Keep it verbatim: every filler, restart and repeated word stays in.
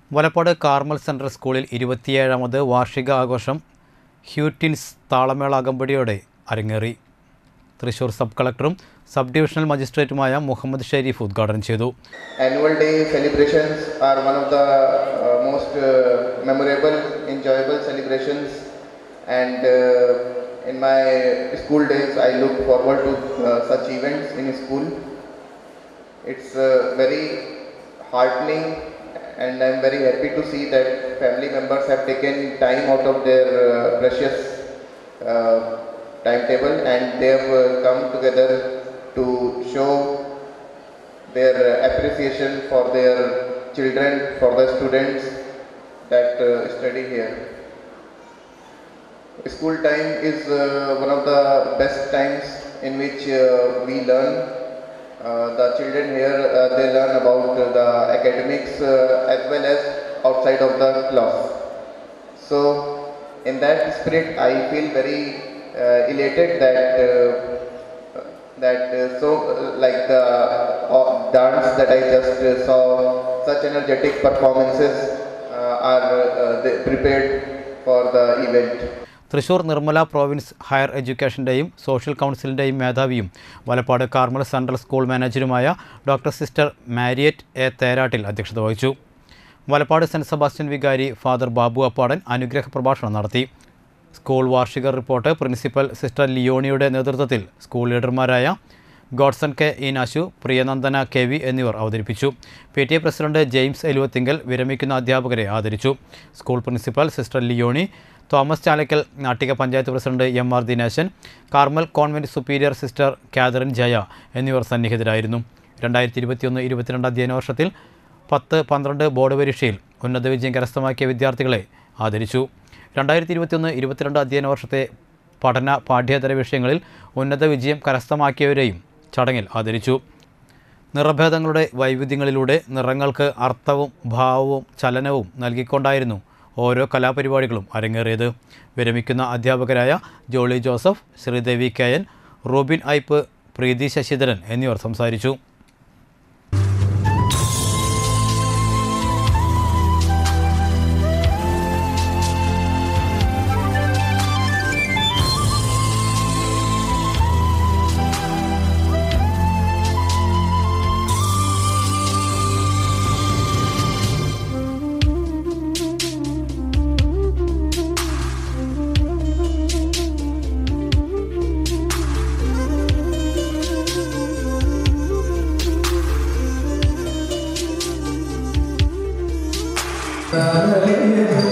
Valappad Carmel central സ്കൂളിൽ ഇരുപത്തിയേഴാമത് വാർഷിക ആഘോഷം ഹ്യൂറ്റിൻസ് താളമേള അകമ്പടിയോടെ അരങ്ങേറി. തൃശൂർ സബ് കളക്ടറും സബ് ഡിവിഷണൽ മജിസ്ട്രേറ്റുമായ മുഹമ്മദ് ഷരീഫ് ഉദ്ഘാടനം ചെയ്തു. Annual day celebrations are one of the uh, most uh, memorable, enjoyable celebrations, and uh, in my school days I look forward to uh, such events in school. It's uh, very heartening, and I'm very happy to see that family members have taken time out of their uh, precious uh, timetable, and they have uh, come together to show their uh, appreciation for their children, for the students that uh, study here. School time is uh, one of the best times in which uh, we learn. Uh, the children here, uh, they learn about uh, the academics uh, as well as outside of the class. So in that spirit I feel very uh, elated that uh, that uh, so uh, like the uh, dance that I just uh, saw, such energetic performances uh, are uh, prepared for the event. Thrissur Nirmala province higher എഡ്യൂക്കേഷൻ്റെയും social കൗൺസിലിൻ്റെയും മേധാവിയും Valappad Carmel central school മാനേജറുമായ doctor sister Mariette A Therattil അധ്യക്ഷത വഹിച്ചു. Valappad saint Sebastian വികാരി father Babu Appadan അനുഗ്രഹ പ്രഭാഷണം നടത്തി. സ്കൂൾ വാർഷിക റിപ്പോർട്ട് പ്രിൻസിപ്പൽ സിസ്റ്റർ ലിയോണിയുടെ നേതൃത്വത്തിൽ സ്കൂൾ ലീഡർമാരായ Godson K Eenashu, Priyanandana K V എന്നിവർ അവതരിപ്പിച്ചു. P T A president James Eluvathingal വിരമിക്കുന്ന അധ്യാപകരെ ആദരിച്ചു. School principal sister Leoni, Thomas Chalakkal, Nattika panchayat president M R Dineshan, Carmel convent superior sister Catherine Jaya എന്നിവർ സന്നിഹിതരായിരുന്നു. രണ്ടായിരത്തി ഇരുപത്തിയൊന്ന് ഇരുപത്തിരണ്ട് അധ്യയന വർഷത്തിൽ പത്ത് പന്ത്രണ്ട് ബോർഡ് പരീക്ഷയിൽ ഉന്നത വിജയം കരസ്ഥമാക്കിയ വിദ്യാർത്ഥികളെ ആദരിച്ചു. രണ്ടായിരത്തി ഇരുപത്തിയൊന്ന് ഇരുപത്തിരണ്ട് അധ്യയന വർഷത്തെ പഠന പാഠ്യേതര വിഷയങ്ങളിൽ ഉന്നത വിജയം കരസ്ഥമാക്കിയവരെയും ചടങ്ങിൽ ആദരിച്ചു. നിറഭേദങ്ങളുടെ വൈവിധ്യങ്ങളിലൂടെ നിറങ്ങൾക്ക് അർത്ഥവും ഭാവവും ചലനവും നൽകിക്കൊണ്ടായിരുന്നു ഓരോ കലാപരിപാടികളും അരങ്ങേറിയത്. വിരമിക്കുന്ന അധ്യാപകരായ Jolly Joseph, Sreedevi K N, Robin Ipe, Preethi Sasidharan എന്നിവർ സംസാരിച്ചു. Hallelujah.